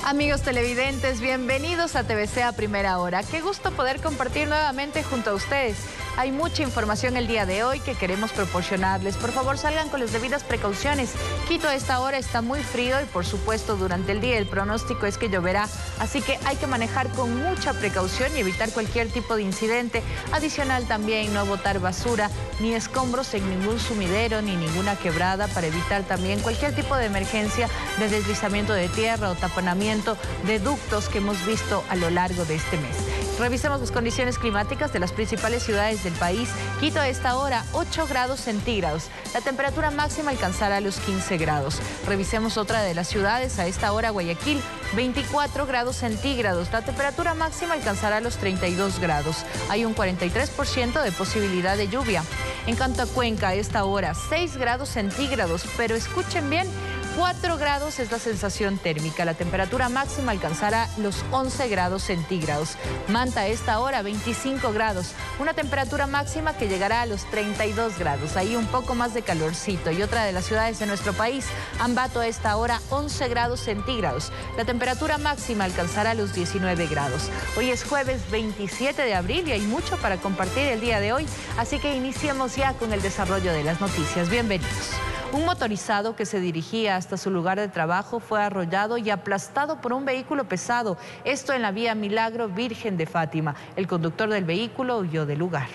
Amigos televidentes, bienvenidos a TVC a Primera Hora. Qué gusto poder compartir nuevamente junto a ustedes. Hay mucha información el día de hoy que queremos proporcionarles. Por favor, salgan con las debidas precauciones. Quito a esta hora está muy frío y por supuesto durante el día el pronóstico es que lloverá. Así que hay que manejar con mucha precaución y evitar cualquier tipo de incidente. Adicional también no botar basura ni escombros en ningún sumidero ni ninguna quebrada para evitar también cualquier tipo de emergencia de deslizamiento de tierra o taponamiento de ductos que hemos visto a lo largo de este mes. Revisemos las condiciones climáticas de las principales ciudades del país. Quito a esta hora 8 grados centígrados. La temperatura máxima alcanzará los 15 grados. Revisemos otra de las ciudades. A esta hora Guayaquil 24 grados centígrados. La temperatura máxima alcanzará los 32 grados. Hay un 43% de posibilidad de lluvia. En cuanto a Cuenca, a esta hora 6 grados centígrados. Pero escuchen bien, 4 grados es la sensación térmica. La temperatura máxima alcanzará los 11 grados centígrados. Manta a esta hora 25 grados. Una temperatura máxima que llegará a los 32 grados. Ahí un poco más de calorcito. Y otra de las ciudades de nuestro país, Ambato a esta hora 11 grados centígrados. La temperatura máxima alcanzará los 19 grados. Hoy es jueves 27 de abril y hay mucho para compartir el día de hoy. Así que iniciemos ya con el desarrollo de las noticias. Bienvenidos. Un motorizado que se dirigía hasta su lugar de trabajo fue arrollado y aplastado por un vehículo pesado. Esto en la vía Milagro Virgen de Fátima. El conductor del vehículo huyó del lugar.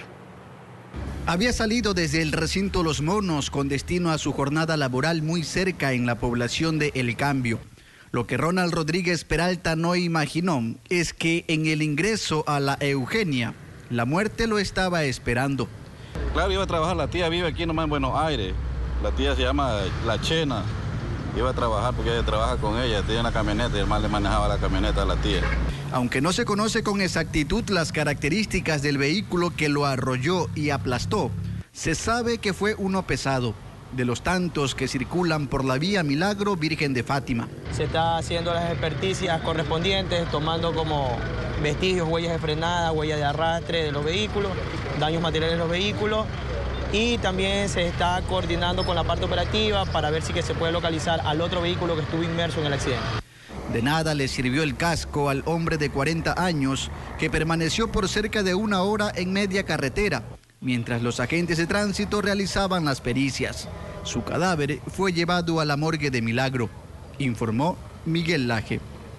Había salido desde el recinto Los Monos con destino a su jornada laboral muy cerca en la población de El Cambio. Lo que Ronald Rodríguez Peralta no imaginó es que en el ingreso a la Eugenia, la muerte lo estaba esperando. Claro, iba a trabajar, la tía vive aquí nomás en Buenos Aires. La tía se llama La Chena, iba a trabajar porque ella trabaja con ella, tiene una camioneta y el man le manejaba la camioneta a la tía. Aunque no se conoce con exactitud las características del vehículo que lo arrolló y aplastó, se sabe que fue uno pesado, de los tantos que circulan por la vía Milagro Virgen de Fátima. Se está haciendo las experticias correspondientes, tomando como vestigios, huellas de frenada, huellas de arrastre de los vehículos, daños materiales de los vehículos. Y también se está coordinando con la parte operativa para ver si que se puede localizar al otro vehículo que estuvo inmerso en el accidente. De nada le sirvió el casco al hombre de 40 años que permaneció por cerca de una hora en media carretera, mientras los agentes de tránsito realizaban las pericias. Su cadáver fue llevado a la morgue de Milagro, informó Miguel Laje.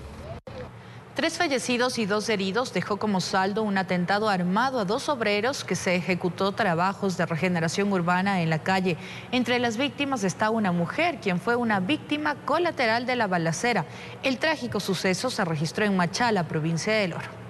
3 fallecidos y 2 heridos dejó como saldo un atentado armado a 2 obreros que se ejecutó trabajos de regeneración urbana en la calle. Entre las víctimas está una mujer, quien fue una víctima colateral de la balacera. El trágico suceso se registró en Machala, provincia del Oro.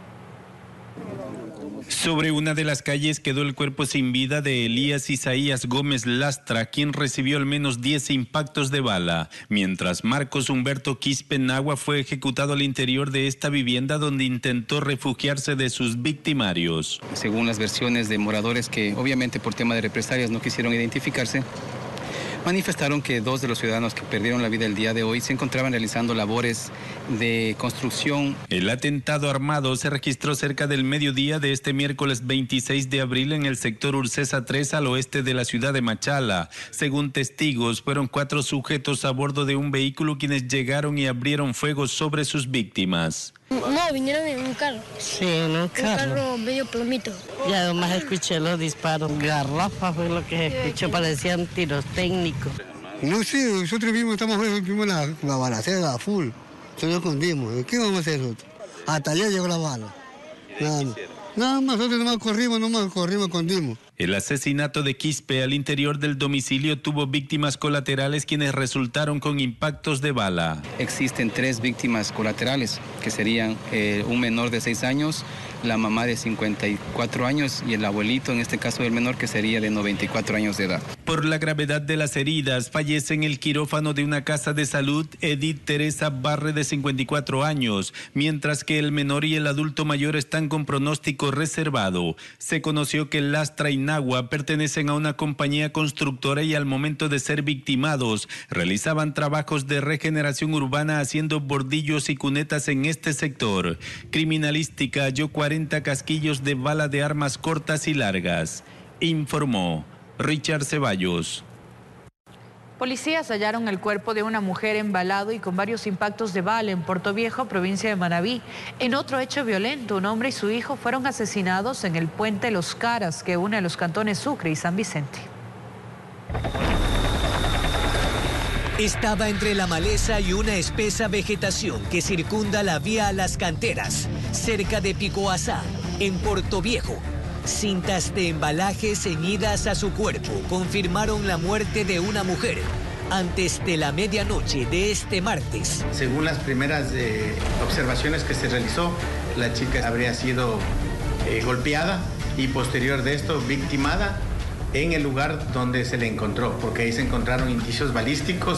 Sobre una de las calles quedó el cuerpo sin vida de Elías Isaías Gómez Lastra, quien recibió al menos 10 impactos de bala, mientras Marcos Humberto Quispe Nagua fue ejecutado al interior de esta vivienda donde intentó refugiarse de sus victimarios. Según las versiones de moradores que obviamente por tema de represalias no quisieron identificarse, manifestaron que 2 de los ciudadanos que perdieron la vida el día de hoy se encontraban realizando labores de construcción. El atentado armado se registró cerca del mediodía de este miércoles 26 de abril en el sector Ursesa 3 al oeste de la ciudad de Machala. Según testigos, fueron 4 sujetos a bordo de un vehículo quienes llegaron y abrieron fuego sobre sus víctimas. No, vinieron en un carro. Sí, en un carro. Un carro medio plomito. Y además escuché los disparos. Garrafa fue lo que escuché, parecían tiros técnicos. No sé, nosotros mismos vimos la balacera a full. Nosotros nos escondimos. ¿Qué vamos a hacer nosotros? Hasta allá llegó la bala. Nada más, nosotros nomás corrimos, escondimos. El asesinato de Quispe al interior del domicilio tuvo víctimas colaterales quienes resultaron con impactos de bala. Existen 3 víctimas colaterales, que serían un menor de 6 años, la mamá de 54 años y el abuelito, en este caso del menor, que sería de 94 años de edad. Por la gravedad de las heridas, fallece en el quirófano de una casa de salud Edith Teresa Barre, de 54 años, mientras que el menor y el adulto mayor están con pronóstico reservado. Se conoció que Lastra y Nagua pertenecen a una compañía constructora y al momento de ser victimados, realizaban trabajos de regeneración urbana haciendo bordillos y cunetas en este sector. Criminalística halló 40 casquillos de bala de armas cortas y largas, informó Richard Ceballos. Policías hallaron el cuerpo de una mujer embalado y con varios impactos de bala en Portoviejo, provincia de Manabí. En otro hecho violento, un hombre y su hijo fueron asesinados en el puente Los Caras, que une a los cantones Sucre y San Vicente. Estaba entre la maleza y una espesa vegetación que circunda la vía a las canteras, cerca de Picoazá, en Portoviejo. Cintas de embalaje ceñidas a su cuerpo confirmaron la muerte de una mujer antes de la medianoche de este martes. Según las primeras observaciones que se realizó, la chica habría sido golpeada y posterior de esto victimada en el lugar donde se le encontró, porque ahí se encontraron indicios balísticos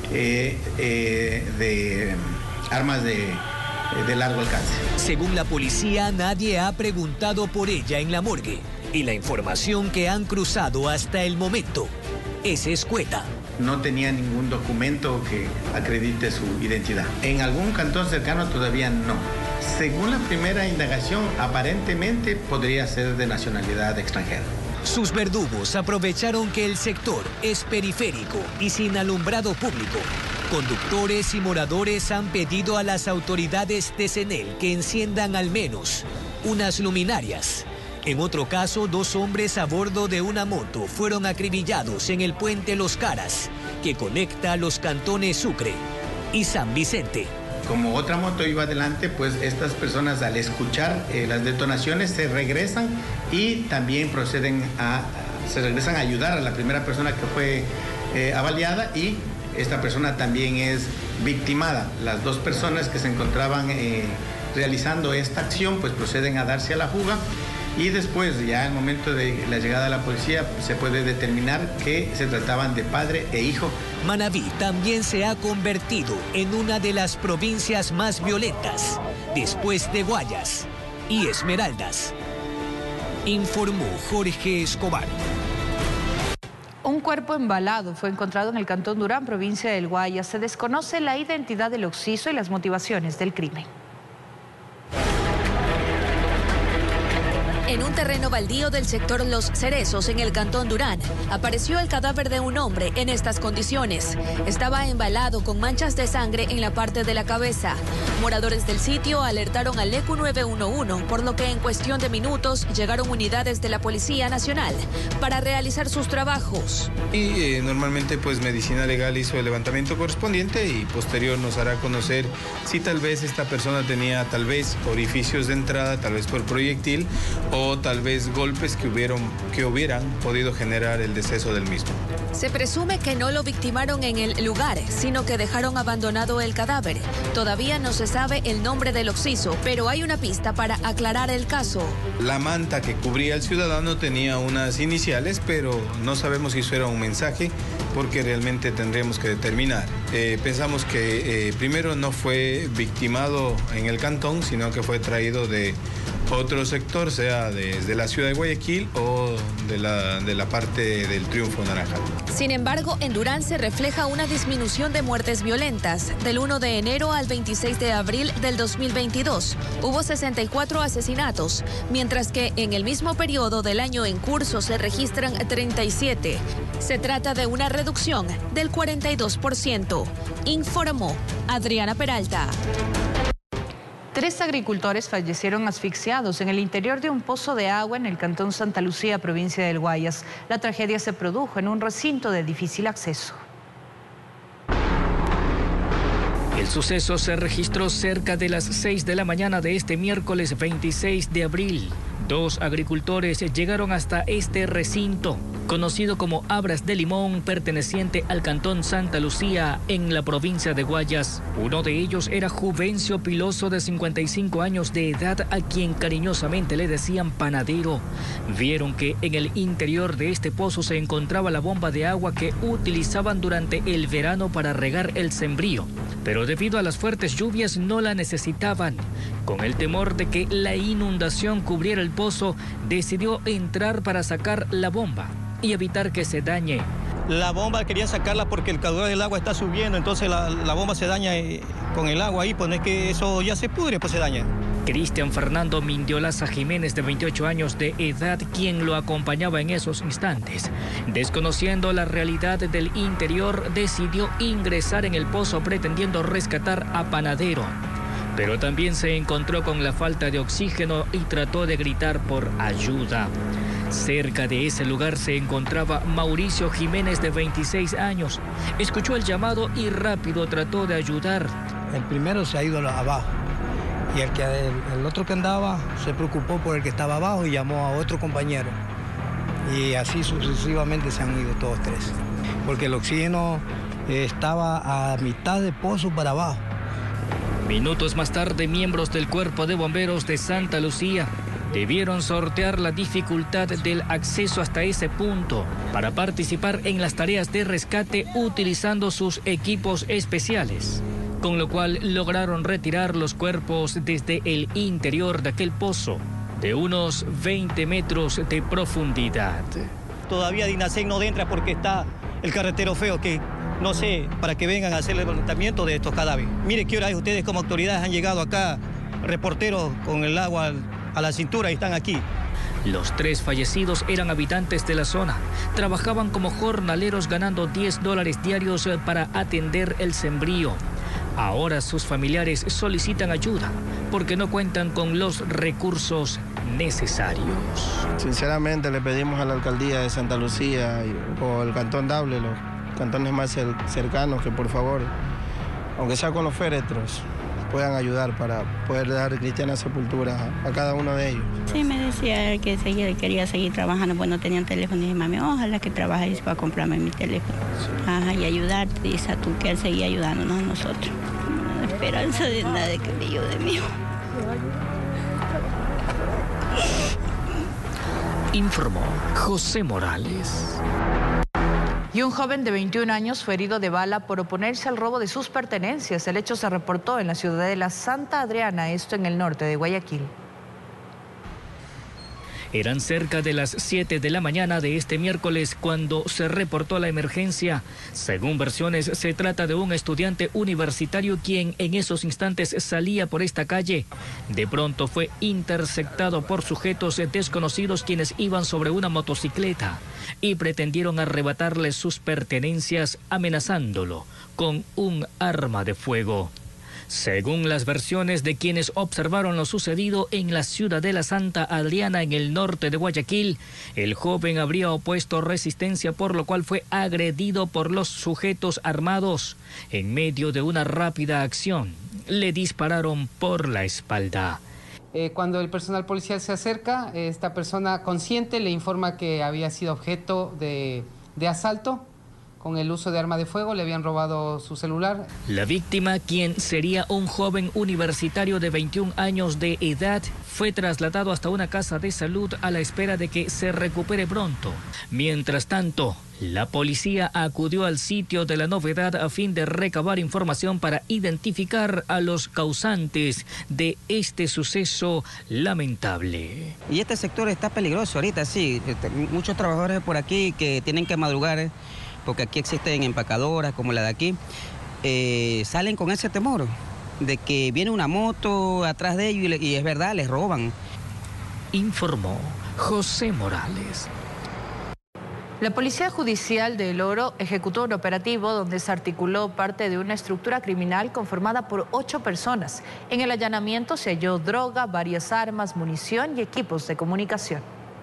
de armas de largo alcance. Según la policía, nadie ha preguntado por ella en la morgue y la información que han cruzado hasta el momento es escueta. No tenía ningún documento que acredite su identidad. En algún cantón cercano todavía no. Según la primera indagación, aparentemente podría ser de nacionalidad extranjera. Sus verdugos aprovecharon que el sector es periférico y sin alumbrado público. Conductores y moradores han pedido a las autoridades de CENEL que enciendan al menos unas luminarias. En otro caso, 2 hombres a bordo de una moto fueron acribillados en el puente Los Caras, que conecta a los cantones Sucre y San Vicente. Como otra moto iba adelante, pues estas personas al escuchar las detonaciones se regresan y también se regresan a ayudar a la primera persona que fue avaliada y esta persona también es victimada. Las 2 personas que se encontraban realizando esta acción pues proceden a darse a la fuga y después, ya al momento de la llegada de la policía, se puede determinar que se trataban de padre e hijo. Manabí también se ha convertido en una de las provincias más violentas, después de Guayas y Esmeraldas, informó Jorge Escobar. Un cuerpo embalado fue encontrado en el cantón Durán, provincia del Guayas. Se desconoce la identidad del occiso y las motivaciones del crimen. En un terreno baldío del sector Los Cerezos, en el cantón Durán, apareció el cadáver de un hombre en estas condiciones. Estaba embalado con manchas de sangre en la parte de la cabeza. Moradores del sitio alertaron al ECU 911, por lo que en cuestión de minutos llegaron unidades de la Policía Nacional para realizar sus trabajos. Y normalmente pues Medicina Legal hizo el levantamiento correspondiente y posterior nos hará conocer si tal vez esta persona tenía tal vez orificios de entrada, tal vez por proyectil, o tal vez golpes que hubieran podido generar el deceso del mismo. Se presume que no lo victimaron en el lugar, sino que dejaron abandonado el cadáver. Todavía no se sabe el nombre del occiso, pero hay una pista para aclarar el caso. La manta que cubría al ciudadano tenía unas iniciales, pero no sabemos si eso era un mensaje, porque realmente tendríamos que determinar. Pensamos que primero no fue victimado en el cantón, sino que fue traído de otro sector, sea desde la ciudad de Guayaquil o de la parte del Triunfo Naranjal. Sin embargo, en Durán se refleja una disminución de muertes violentas. Del 1 de enero al 26 de abril del 2022 hubo 64 asesinatos, mientras que en el mismo periodo del año en curso se registran 37. Se trata de una reducción del 42%, informó Adriana Peralta. 3 agricultores fallecieron asfixiados en el interior de un pozo de agua en el cantón Santa Lucía, provincia del Guayas. La tragedia se produjo en un recinto de difícil acceso. El suceso se registró cerca de las 6 de la mañana de este miércoles 26 de abril. 2 agricultores llegaron hasta este recinto, conocido como Abras de Limón, perteneciente al cantón Santa Lucía, en la provincia de Guayas. Uno de ellos era Juvencio Piloso, de 55 años de edad, a quien cariñosamente le decían panadero. Vieron que en el interior de este pozo se encontraba la bomba de agua que utilizaban durante el verano para regar el sembrío, pero debido a las fuertes lluvias no la necesitaban. Con el temor de que la inundación cubriera el pozo, decidió entrar para sacar la bomba y evitar que se dañe. La bomba quería sacarla porque el caudal del agua está subiendo, entonces la bomba se daña con el agua ahí, pues no es que eso ya se pudre, pues se daña. Cristian Fernando Mindiolaza Jiménez, de 28 años de edad, quien lo acompañaba en esos instantes. Desconociendo la realidad del interior, decidió ingresar en el pozo pretendiendo rescatar a Panadero. Pero también se encontró con la falta de oxígeno y trató de gritar por ayuda. Cerca de ese lugar se encontraba Mauricio Jiménez, de 26 años. Escuchó el llamado y rápido trató de ayudar. El primero se ha ido abajo y el otro que andaba se preocupó por el que estaba abajo y llamó a otro compañero. Y así sucesivamente se han ido todos tres, porque el oxígeno estaba a mitad de pozo para abajo. Minutos más tarde, miembros del Cuerpo de Bomberos de Santa Lucía debieron sortear la dificultad del acceso hasta ese punto para participar en las tareas de rescate utilizando sus equipos especiales, con lo cual lograron retirar los cuerpos desde el interior de aquel pozo de unos 20 metros de profundidad. Todavía Dinasec no entra porque está el carretero feo, que no sé, para que vengan a hacer el levantamiento de estos cadáveres. Mire qué hora es, ustedes como autoridades han llegado acá, reporteros con el agua a la cintura y están aquí. Los tres fallecidos eran habitantes de la zona. Trabajaban como jornaleros ganando $10 diarios para atender el sembrío. Ahora sus familiares solicitan ayuda porque no cuentan con los recursos necesarios. Sinceramente le pedimos a la alcaldía de Santa Lucía o el Cantón Daule, los cantones más cercanos, que por favor, aunque sea con los féretros, puedan ayudar para poder dar cristiana sepultura a cada uno de ellos. Sí, me decía que quería seguir trabajando, pues no tenían teléfono. Y dije, mami, ojalá que trabajes para comprarme mi teléfono. Ajá, y ayudarte, dice tú, que él seguía ayudándonos a nosotros. No hay esperanza de nada de que me ayude, mío. Informó José Morales. Y un joven de 21 años fue herido de bala por oponerse al robo de sus pertenencias. El hecho se reportó en la ciudad de la Santa Adriana, esto en el norte de Guayaquil. Eran cerca de las 7 de la mañana de este miércoles cuando se reportó la emergencia. Según versiones, se trata de un estudiante universitario quien en esos instantes salía por esta calle. De pronto fue interceptado por sujetos desconocidos quienes iban sobre una motocicleta y pretendieron arrebatarle sus pertenencias amenazándolo con un arma de fuego. Según las versiones de quienes observaron lo sucedido en la ciudad de la Santa Adriana, en el norte de Guayaquil, el joven habría opuesto resistencia, por lo cual fue agredido por los sujetos armados. En medio de una rápida acción, le dispararon por la espalda. Cuando el personal policial se acerca, esta persona consciente le informa que había sido objeto de asalto. Con el uso de arma de fuego, le habían robado su celular. La víctima, quien sería un joven universitario de 21 años de edad, fue trasladado hasta una casa de salud a la espera de que se recupere pronto. Mientras tanto, la policía acudió al sitio de la novedad a fin de recabar información para identificar a los causantes de este suceso lamentable. Y este sector está peligroso ahorita, sí. Muchos trabajadores por aquí que tienen que madrugar, porque aquí existen empacadoras como la de aquí, salen con ese temor de que viene una moto atrás de ellos y es verdad, les roban. Informó José Morales. La Policía Judicial de El Oro ejecutó un operativo donde se articuló parte de una estructura criminal conformada por 8 personas. En el allanamiento se halló droga, varias armas, munición y equipos de comunicación.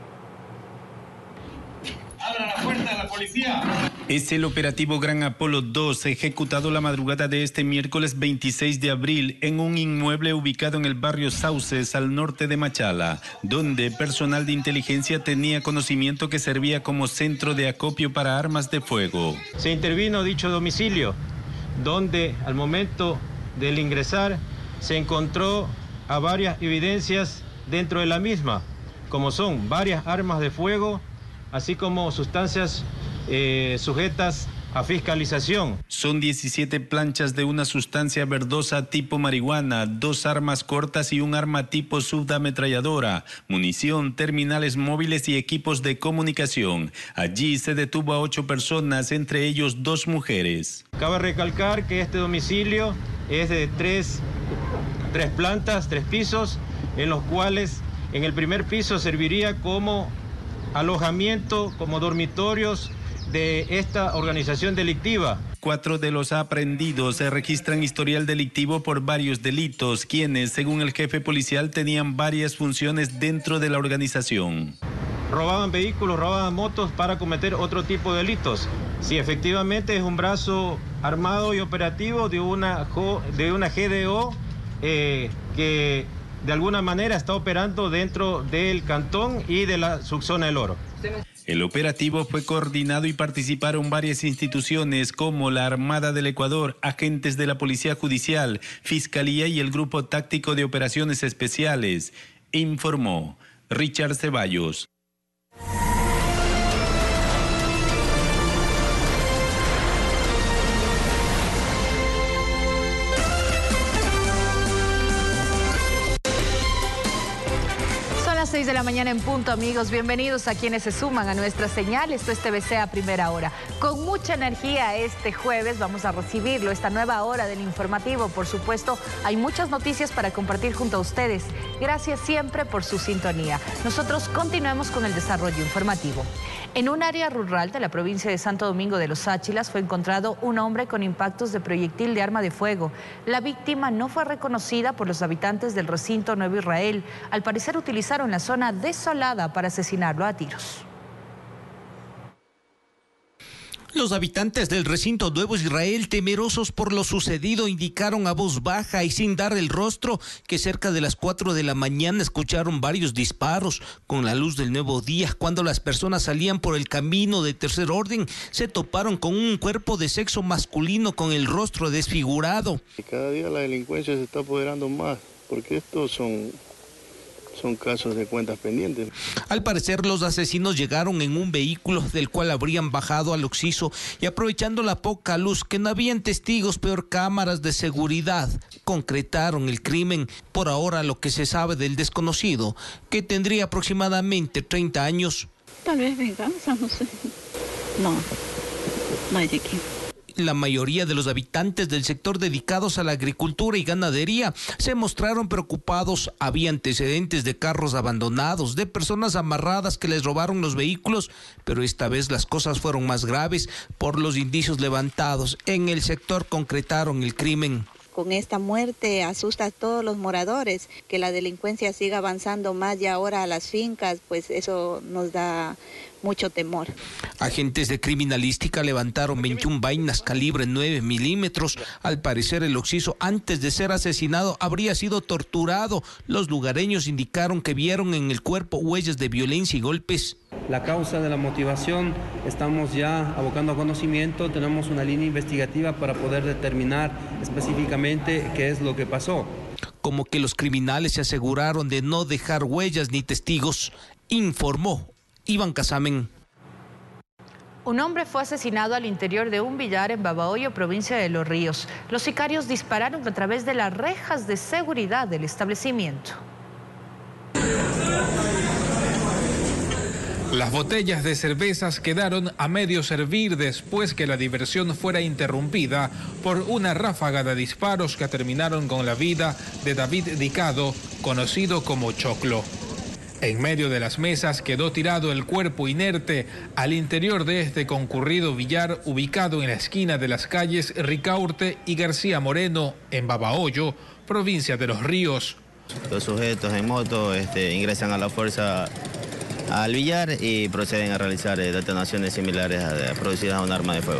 ¡Abra la puerta a la policía! Es el operativo Gran Apolo 2, ejecutado la madrugada de este miércoles 26 de abril en un inmueble ubicado en el barrio Sauces, al norte de Machala, donde personal de inteligencia tenía conocimiento que servía como centro de acopio para armas de fuego. Se intervino dicho domicilio, donde al momento del ingresar se encontró a varias evidencias dentro de la misma, como son varias armas de fuego, así como sustancias sujetas a fiscalización. Son 17 planchas de una sustancia verdosa tipo marihuana, 2 armas cortas y un arma tipo subametralladora, munición, terminales móviles y equipos de comunicación. Allí se detuvo a 8 personas, entre ellos 2 mujeres. Cabe recalcar que este domicilio es de 3 plantas, 3 pisos, en los cuales en el primer piso serviría como alojamiento, como dormitorios de esta organización delictiva. 4 de los aprehendidos se registran historial delictivo por varios delitos, quienes, según el jefe policial, tenían varias funciones dentro de la organización. Robaban vehículos, robaban motos para cometer otro tipo de delitos. Si efectivamente es un brazo armado y operativo de una GDO que de alguna manera está operando dentro del cantón y de la subzona del Oro. El operativo fue coordinado y participaron varias instituciones como la Armada del Ecuador, agentes de la Policía Judicial, Fiscalía y el Grupo Táctico de Operaciones Especiales, informó Richard Ceballos. Son las 6 de la mañana en punto, amigos. Bienvenidos a quienes se suman a nuestra señal. Esto es TVC a primera hora. Con mucha energía este jueves vamos a recibirlo, esta nueva hora del informativo. Por supuesto, hay muchas noticias para compartir junto a ustedes. Gracias siempre por su sintonía. Nosotros continuemos con el desarrollo informativo. En un área rural de la provincia de Santo Domingo de los Áchilas fue encontrado un hombre con impactos de proyectil de arma de fuego. La víctima no fue reconocida por los habitantes del recinto Nuevo Israel. Al parecer utilizaron la zona desolada para asesinarlo a tiros. Los habitantes del recinto Nuevo Israel, temerosos por lo sucedido, indicaron a voz baja y sin dar el rostro que cerca de las 4 de la mañana escucharon varios disparos. Con la luz del nuevo día, cuando las personas salían por el camino de tercer orden, se toparon con un cuerpo de sexo masculino con el rostro desfigurado. Cada día la delincuencia se está apoderando más, porque estos son casos de cuentas pendientes. Al parecer, los asesinos llegaron en un vehículo del cual habrían bajado al occiso y, aprovechando la poca luz, que no habían testigos, peor cámaras de seguridad, concretaron el crimen. Por ahora, lo que se sabe del desconocido, que tendría aproximadamente 30 años. Tal vez venganza, no sé. No hay de qué. La mayoría de los habitantes del sector dedicados a la agricultura y ganadería se mostraron preocupados. Había antecedentes de carros abandonados, de personas amarradas que les robaron los vehículos, pero esta vez las cosas fueron más graves por los indicios levantados. En el sector concretaron el crimen. Con esta muerte asusta a todos los moradores, que la delincuencia siga avanzando más y ahora a las fincas, pues eso nos da mucho temor. Agentes de criminalística levantaron 21 vainas calibre 9 milímetros. Al parecer, el occiso, antes de ser asesinado, habría sido torturado. Los lugareños indicaron que vieron en el cuerpo huellas de violencia y golpes. La causa de la motivación estamos ya abocando a conocimiento, tenemos una línea investigativa para poder determinar específicamente qué es lo que pasó. Como que los criminales se aseguraron de no dejar huellas ni testigos, informó Iván Casamen. Un hombre fue asesinado al interior de un billar en Babahoyo, provincia de Los Ríos. Los sicarios dispararon a través de las rejas de seguridad del establecimiento. Las botellas de cervezas quedaron a medio servir después que la diversión fuera interrumpida por una ráfaga de disparos que terminaron con la vida de David Dicado, conocido como Choclo. En medio de las mesas quedó tirado el cuerpo inerte al interior de este concurrido billar ubicado en la esquina de las calles Ricaurte y García Moreno, en Babahoyo, provincia de Los Ríos. Los sujetos en moto ingresan a la fuerza al billar y proceden a realizar detonaciones similares a producidas a un arma de fuego.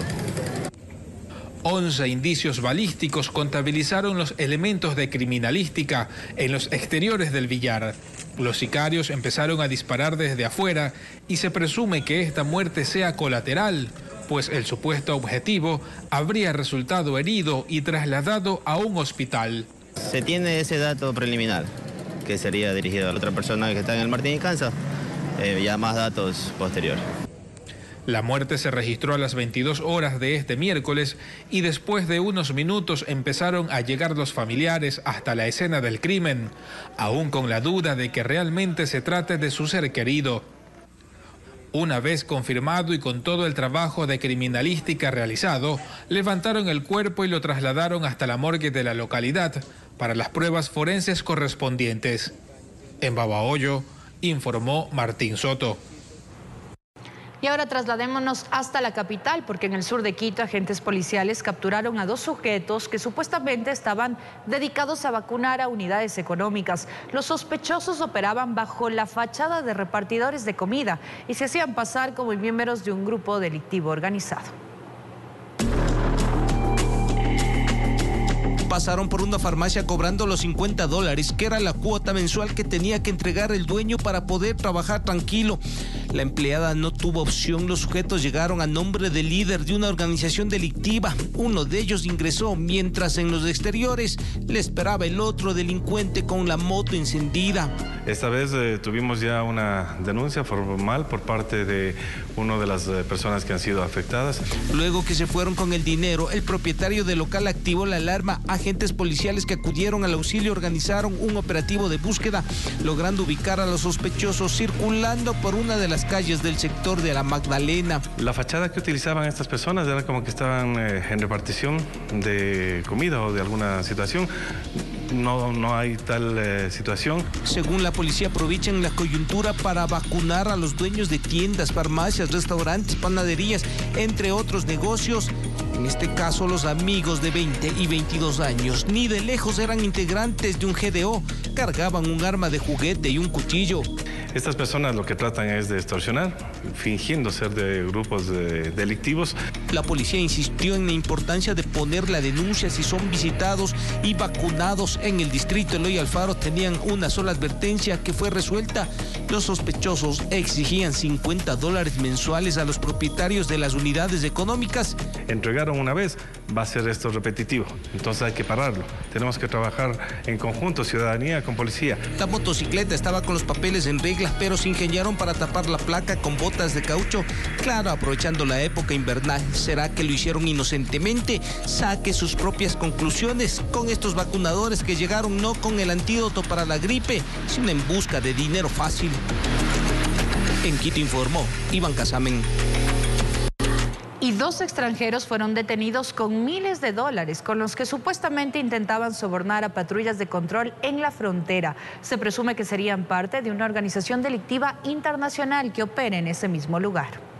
11 indicios balísticos contabilizaron los elementos de criminalística en los exteriores del billar. Los sicarios empezaron a disparar desde afuera y se presume que esta muerte sea colateral, pues el supuesto objetivo habría resultado herido y trasladado a un hospital. Se tiene ese dato preliminar, que sería dirigido a la otra persona que está en el Martín y Cansa, ya más datos posteriores. La muerte se registró a las 22 horas de este miércoles y después de unos minutos empezaron a llegar los familiares hasta la escena del crimen, aún con la duda de que realmente se trate de su ser querido. Una vez confirmado y con todo el trabajo de criminalística realizado, levantaron el cuerpo y lo trasladaron hasta la morgue de la localidad para las pruebas forenses correspondientes. En Babahoyo, informó Martín Soto. Y ahora trasladémonos hasta la capital, porque en el sur de Quito agentes policiales capturaron a 2 sujetos que supuestamente estaban dedicados a vacunar a unidades económicas. Los sospechosos operaban bajo la fachada de repartidores de comida y se hacían pasar como miembros de un grupo delictivo organizado. Pasaron por una farmacia cobrando los $50, que era la cuota mensual que tenía que entregar el dueño para poder trabajar tranquilo. La empleada no tuvo opción. Los sujetos llegaron a nombre del líder de una organización delictiva. Uno de ellos ingresó, mientras en los exteriores le esperaba el otro delincuente con la moto encendida. Esta vez tuvimos ya una denuncia formal por parte de una de las personas que han sido afectadas. Luego que se fueron con el dinero, el propietario del local activó la alarma. Agentes policiales que acudieron al auxilio organizaron un operativo de búsqueda, logrando ubicar a los sospechosos circulando por una de las calles del sector de la Magdalena. La fachada que utilizaban estas personas era como que estaban en repartición de comida o de alguna situación. No hay tal situación. Según la policía, aprovechan la coyuntura para vacunar a los dueños de tiendas, farmacias, restaurantes, panaderías, entre otros negocios. En este caso, los amigos de 20 y 22 años, ni de lejos eran integrantes de un GDO. Cargaban un arma de juguete y un cuchillo. Estas personas lo que tratan es de extorsionar, fingiendo ser de grupos delictivos. La policía insistió en la importancia de poner la denuncia si son visitados y vacunados. En el distrito Eloy Alfaro tenían una sola advertencia que fue resuelta. Los sospechosos exigían $50 mensuales a los propietarios de las unidades económicas. Entregaron una vez, va a ser esto repetitivo, entonces hay que pararlo. Tenemos que trabajar en conjunto, ciudadanía con policía. La motocicleta estaba con los papeles en regla, pero se ingeniaron para tapar la placa con botas de caucho. Claro, aprovechando la época invernal. ¿Será que lo hicieron inocentemente? Saque sus propias conclusiones con estos vacunadores que llegaron no con el antídoto para la gripe, sino en busca de dinero fácil. En Quito informó Iván Casamen. Y 2 extranjeros fueron detenidos con miles de dólares con los que supuestamente intentaban sobornar a patrullas de control en la frontera. Se presume que serían parte de una organización delictiva internacional que opera en ese mismo lugar.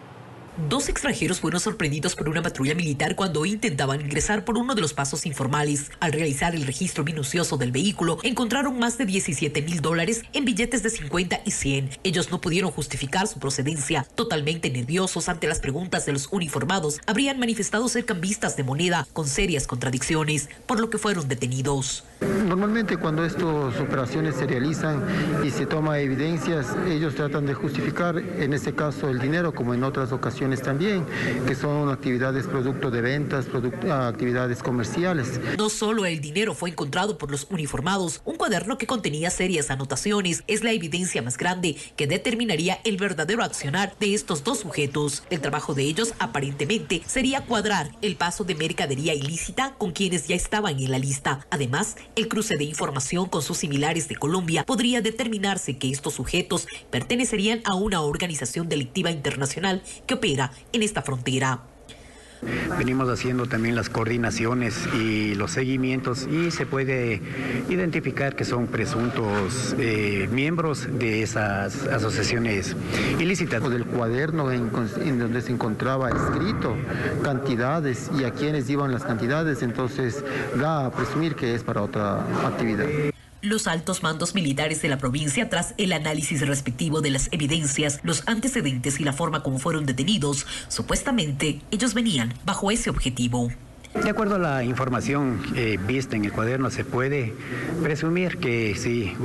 2 extranjeros fueron sorprendidos por una patrulla militar cuando intentaban ingresar por uno de los pasos informales. Al realizar el registro minucioso del vehículo, encontraron más de $17,000 en billetes de 50 y 100. Ellos no pudieron justificar su procedencia. Totalmente nerviosos ante las preguntas de los uniformados, habrían manifestado ser cambistas de moneda con serias contradicciones, por lo que fueron detenidos. Normalmente cuando estas operaciones se realizan y se toma evidencias, ellos tratan de justificar, en este caso el dinero, como en otras ocasiones también, que son actividades producto de ventas, actividades comerciales. No solo el dinero fue encontrado por los uniformados, un cuaderno que contenía serias anotaciones es la evidencia más grande que determinaría el verdadero accionar de estos 2 sujetos. El trabajo de ellos aparentemente sería cuadrar el paso de mercadería ilícita con quienes ya estaban en la lista. Además, el cruce de información con sus similares de Colombia podría determinarse que estos sujetos pertenecerían a una organización delictiva internacional que opera en esta frontera. Venimos haciendo también las coordinaciones y los seguimientos y se puede identificar que son presuntos miembros de esas asociaciones ilícitas. Del cuaderno en donde se encontraba escrito cantidades y a quienes iban las cantidades, entonces da a presumir que es para otra actividad. Los altos mandos militares de la provincia, tras el análisis respectivo de las evidencias, los antecedentes y la forma como fueron detenidos, supuestamente ellos venían bajo ese objetivo. De acuerdo a la información vista en el cuaderno, se puede presumir que sí,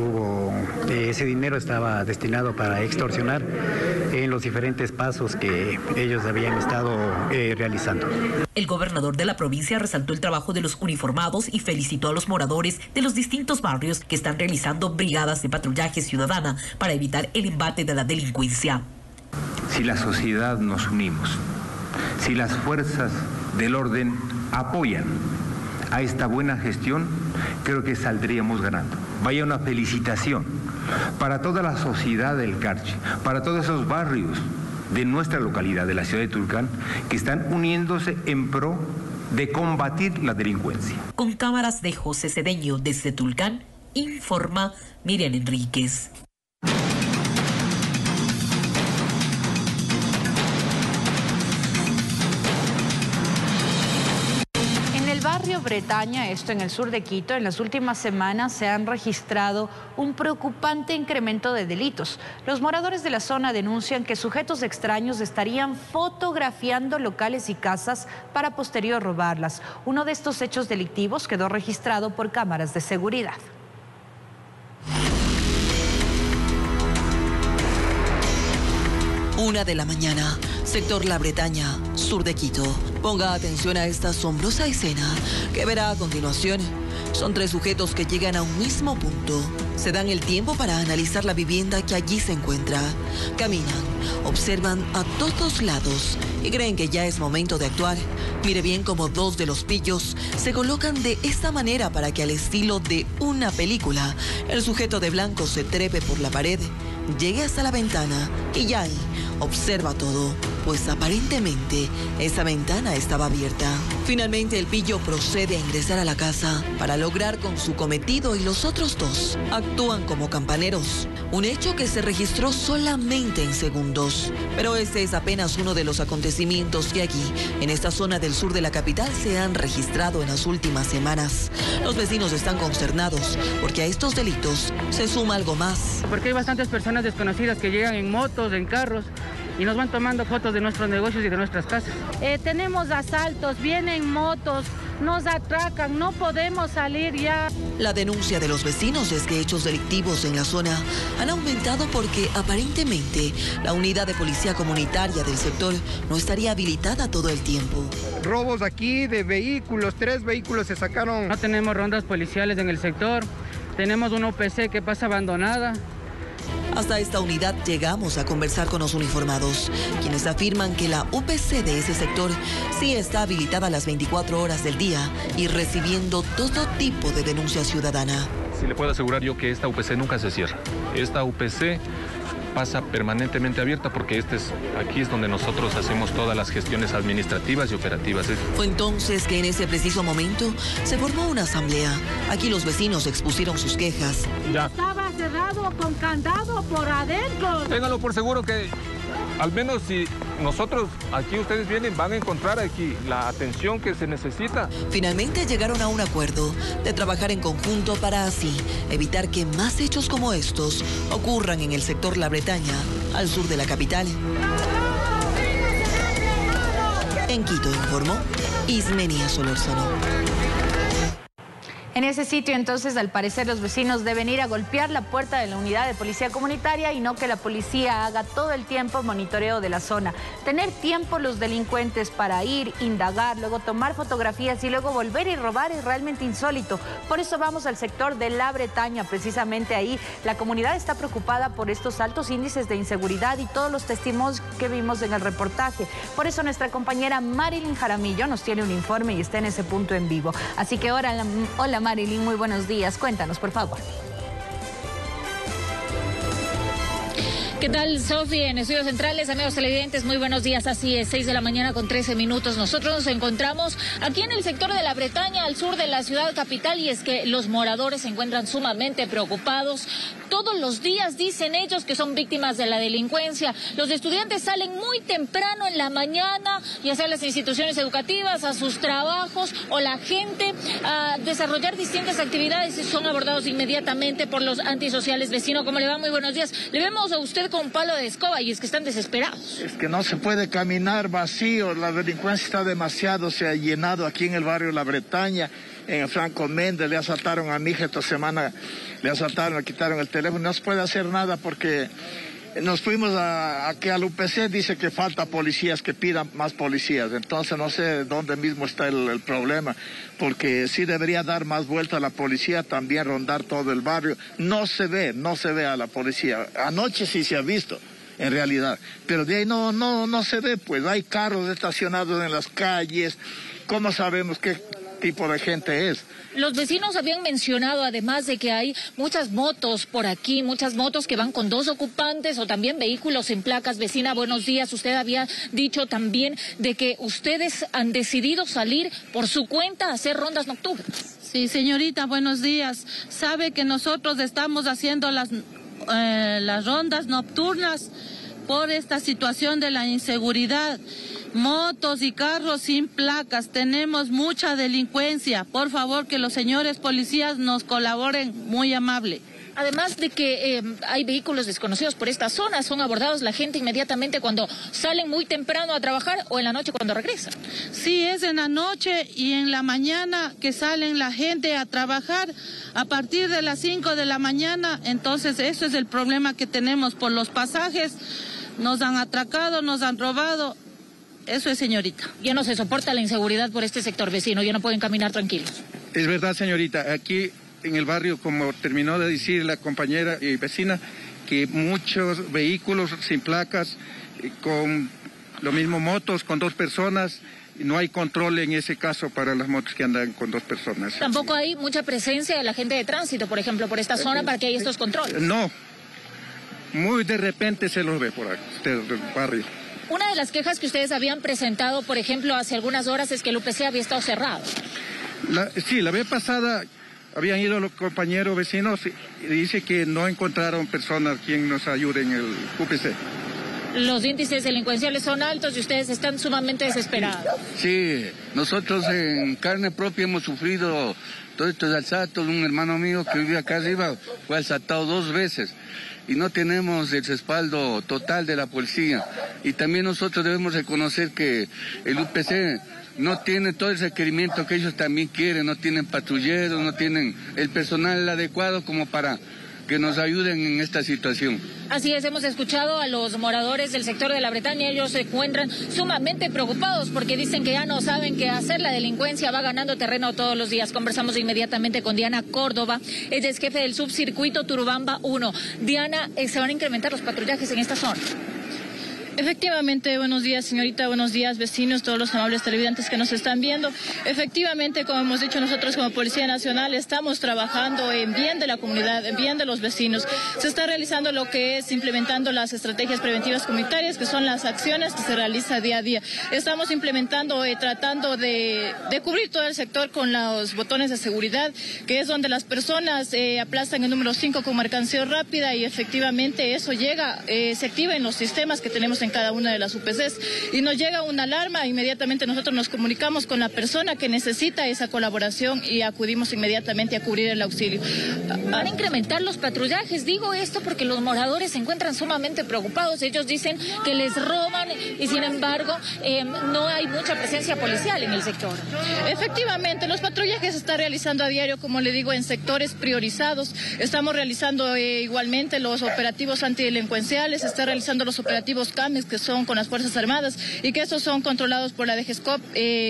ese dinero estaba destinado para extorsionar en los diferentes pasos que ellos habían estado realizando. El gobernador de la provincia resaltó el trabajo de los uniformados y felicitó a los moradores de los distintos barrios que están realizando brigadas de patrullaje ciudadana para evitar el embate de la delincuencia. Si la sociedad nos unimos, si las fuerzas del orden apoyan a esta buena gestión, creo que saldríamos ganando. Vaya una felicitación para toda la sociedad del Carchi, para todos esos barrios de nuestra localidad, de la ciudad de Tulcán, que están uniéndose en pro de combatir la delincuencia. Con cámaras de José Cedeño desde Tulcán, informa Miriam Enríquez. En el barrio Bretaña, esto en el sur de Quito, en las últimas semanas se han registrado un preocupante incremento de delitos. Los moradores de la zona denuncian que sujetos extraños estarían fotografiando locales y casas para posterior robarlas. Uno de estos hechos delictivos quedó registrado por cámaras de seguridad. 1 de la mañana, sector La Bretaña, sur de Quito. Ponga atención a esta asombrosa escena que verá a continuación. Son 3 sujetos que llegan a un mismo punto. Se dan el tiempo para analizar la vivienda que allí se encuentra. Caminan, observan a todos lados y creen que ya es momento de actuar. Mire bien cómo 2 de los pillos se colocan de esta manera para que al estilo de una película, el sujeto de blanco se trepe por la pared, llegue hasta la ventana y ya ahí observa todo, pues aparentemente esa ventana estaba abierta. Finalmente el pillo procede a ingresar a la casa para lograr con su cometido y los otros 2 actúan como campaneros. Un hecho que se registró solamente en segundos. Pero este es apenas uno de los acontecimientos que aquí, en esta zona del sur de la capital, se han registrado en las últimas semanas. Los vecinos están consternados porque a estos delitos se suma algo más. Porque hay bastantes personas desconocidas que llegan en motos, en carros, y nos van tomando fotos de nuestros negocios y de nuestras casas. Tenemos asaltos, vienen motos, nos atracan, no podemos salir ya. La denuncia de los vecinos es que hechos delictivos en la zona han aumentado porque aparentemente la unidad de policía comunitaria del sector no estaría habilitada todo el tiempo. Robos aquí de vehículos, 3 vehículos se sacaron. No tenemos rondas policiales en el sector, tenemos una UPC que pasa abandonada. Hasta esta unidad llegamos a conversar con los uniformados, quienes afirman que la UPC de ese sector sí está habilitada las 24 horas del día y recibiendo todo tipo de denuncia ciudadana. Sí le puedo asegurar yo que esta UPC nunca se cierra. Esta UPC pasa permanentemente abierta porque aquí es donde nosotros hacemos todas las gestiones administrativas y operativas. Fue entonces que en ese preciso momento se formó una asamblea. Aquí los vecinos expusieron sus quejas. Ya. Estaba cerrado con candado por adentro. Ténganlo por seguro que al menos si nosotros aquí ustedes vienen, van a encontrar aquí la atención que se necesita. Finalmente llegaron a un acuerdo de trabajar en conjunto para así evitar que más hechos como estos ocurran en el sector La Bretaña, al sur de la capital. En Quito informó Ismenia Solórzano. En ese sitio, entonces, al parecer, los vecinos deben ir a golpear la puerta de la unidad de policía comunitaria y no que la policía haga todo el tiempo monitoreo de la zona. Tener tiempo los delincuentes para ir, indagar, luego tomar fotografías y luego volver y robar es realmente insólito. Por eso vamos al sector de La Bretaña. Precisamente ahí la comunidad está preocupada por estos altos índices de inseguridad y todos los testimonios que vimos en el reportaje. Por eso nuestra compañera Marilyn Jaramillo nos tiene un informe y está en ese punto en vivo. Así que hola Marilyn, muy buenos días. Cuéntanos, por favor. ¿Qué tal, Sofi? En Estudios Centrales, amigos televidentes, muy buenos días. Así es, 6 de la mañana con 13 minutos. Nosotros nos encontramos aquí en el sector de La Bretaña, al sur de la ciudad capital, y es que los moradores se encuentran sumamente preocupados. Todos los días dicen ellos que son víctimas de la delincuencia. Los estudiantes salen muy temprano en la mañana, ya sea a las instituciones educativas, a sus trabajos, o la gente a desarrollar distintas actividades y son abordados inmediatamente por los antisociales. Vecino, ¿cómo le va? Muy buenos días. Le vemos a usted con palo de escoba y es que están desesperados. Es que no se puede caminar vacío, la delincuencia está demasiado, se ha llenado aquí en el barrio La Bretaña, en el Franco Méndez, le asaltaron a mi hija esta semana, le asaltaron, le quitaron el teléfono, no se puede hacer nada porque nos fuimos a que al UPC dice que falta policías, que pidan más policías, entonces no sé dónde mismo está el problema, porque sí debería dar más vuelta a la policía, también rondar todo el barrio. No se ve a la policía. Anoche sí se ha visto, en realidad, pero de ahí no se ve, pues hay carros estacionados en las calles. ¿Cómo sabemos qué tipo de gente es? Los vecinos habían mencionado, además de que hay muchas motos por aquí, muchas motos que van con 2 ocupantes o también vehículos en placas. Vecina, buenos días. Usted había dicho también de que ustedes han decidido salir por su cuenta a hacer rondas nocturnas. Sí, señorita, buenos días. Sabe que nosotros estamos haciendo las rondas nocturnas por esta situación de la inseguridad. Motos y carros sin placas, tenemos mucha delincuencia. Por favor, que los señores policías nos colaboren, muy amable. Además de que hay vehículos desconocidos por esta zona, son abordados la gente inmediatamente cuando salen muy temprano a trabajar o en la noche cuando regresan. Sí, es en la noche y en la mañana que salen la gente a trabajar a partir de las 5 de la mañana. Entonces, eso es el problema que tenemos por los pasajes. Nos han atracado, nos han robado. Eso es, señorita. Ya no se soporta la inseguridad por este sector vecino, ya no pueden caminar tranquilos. Es verdad, señorita, aquí en el barrio, como terminó de decir la compañera y vecina, que muchos vehículos sin placas, con lo mismo motos, con 2 personas, no hay control en ese caso para las motos que andan con 2 personas. Tampoco hay mucha presencia de la gente de tránsito, por ejemplo, por esta zona para que haya estos controles. No, muy de repente se los ve por aquí, del barrio. Una de las quejas que ustedes habían presentado, por ejemplo, hace algunas horas, es que el UPC había estado cerrado. Sí, la vez pasada habían ido los compañeros vecinos y dice que no encontraron personas quien nos ayude en el UPC. Los índices delincuenciales son altos y ustedes están sumamente desesperados. Sí, nosotros en carne propia hemos sufrido todos estos asaltos. Un hermano mío que vive acá arriba fue asaltado 2 veces. Y no tenemos el respaldo total de la policía. Y también nosotros debemos reconocer que el UPC no tiene todo el requerimiento que ellos también quieren, no tienen patrulleros, no tienen el personal adecuado como para que nos ayuden en esta situación. Así es, hemos escuchado a los moradores del sector de La Bretaña. Ellos se encuentran sumamente preocupados porque dicen que ya no saben qué hacer. La delincuencia va ganando terreno todos los días. Conversamos inmediatamente con Diana Córdoba, ella es jefe del subcircuito Turubamba 1. Diana, ¿se van a incrementar los patrullajes en esta zona? Efectivamente, buenos días, señorita, buenos días, vecinos, todos los amables televidentes que nos están viendo. Efectivamente, como hemos dicho nosotros como Policía Nacional, estamos trabajando en bien de la comunidad, en bien de los vecinos. Se está realizando lo que es implementando las estrategias preventivas comunitarias, que son las acciones que se realiza día a día. Estamos implementando, tratando de cubrir todo el sector con los botones de seguridad, que es donde las personas aplastan el número 5 con marcación rápida y efectivamente eso llega, se activa en los sistemas que tenemos en cada una de las UPCs y nos llega una alarma, inmediatamente nosotros nos comunicamos con la persona que necesita esa colaboración y acudimos inmediatamente a cubrir el auxilio. Van a incrementar los patrullajes, digo esto porque los moradores se encuentran sumamente preocupados. Ellos dicen que les roban y sin embargo no hay mucha presencia policial en el sector. Efectivamente, los patrullajes se están realizando a diario, como le digo, en sectores priorizados. Estamos realizando igualmente los operativos antidelincuenciales, se está realizando los operativos CAMES, que son con las Fuerzas Armadas y que estos son controlados por la DGSCOP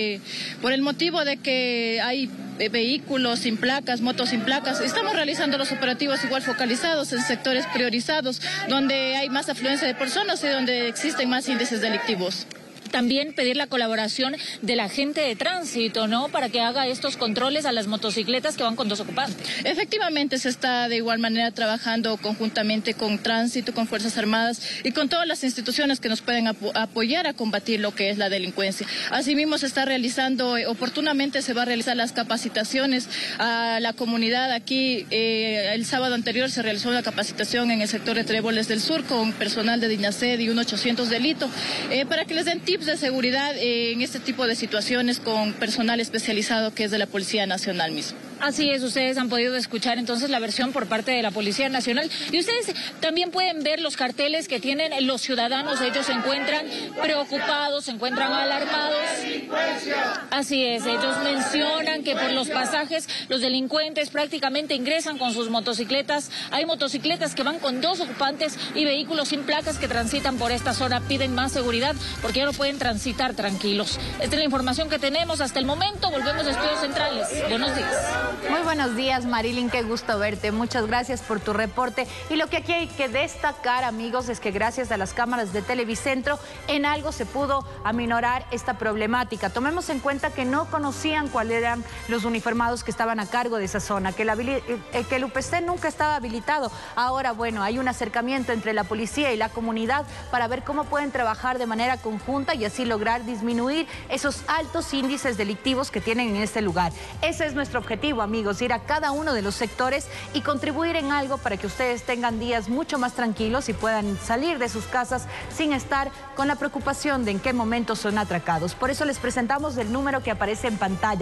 por el motivo de que hay vehículos sin placas, motos sin placas. Estamos realizando los operativos igual focalizados en sectores priorizados donde hay más afluencia de personas y donde existen más índices delictivos. También pedir la colaboración de la gente de tránsito, ¿no? Para que haga estos controles a las motocicletas que van con 2 ocupantes. Efectivamente, se está de igual manera trabajando conjuntamente con tránsito, con Fuerzas Armadas y con todas las instituciones que nos pueden apoyar a combatir lo que es la delincuencia. Asimismo, se está realizando, oportunamente se va a realizar las capacitaciones a la comunidad. Aquí, el sábado anterior se realizó una capacitación en el sector de Tréboles del Sur con personal de DINASED y un 800 delito, para que les den tips de seguridad en este tipo de situaciones con personal especializado que es de la Policía Nacional mismo. Así es, ustedes han podido escuchar entonces la versión por parte de la Policía Nacional y ustedes también pueden ver los carteles que tienen los ciudadanos. Ellos se encuentran preocupados, se encuentran alarmados. Así es, ellos mencionan que por los pasajes los delincuentes prácticamente ingresan con sus motocicletas. Hay motocicletas que van con 2 ocupantes y vehículos sin placas que transitan por esta zona. Piden más seguridad porque ya no pueden transitar tranquilos. Esta es la información que tenemos hasta el momento. Volvemos a Estudios Centrales. Buenos días. Muy buenos días, Marilyn, qué gusto verte. Muchas gracias por tu reporte. Y lo que aquí hay que destacar, amigos, es que gracias a las cámaras de Televicentro, en algo se pudo aminorar esta problemática. Tomemos en cuenta que no conocían cuáles eran los uniformados que estaban a cargo de esa zona, que el UPC nunca estaba habilitado. Ahora, bueno, hay un acercamiento entre la policía y la comunidad para ver cómo pueden trabajar de manera conjunta y así lograr disminuir esos altos índices delictivos que tienen en este lugar. Ese es nuestro objetivo. objetivo, amigos, ir a cada uno de los sectores y contribuir en algo para que ustedes tengan días mucho más tranquilos y puedan salir de sus casas sin estar con la preocupación de en qué momento son atracados. Por eso les presentamos el número que aparece en pantalla,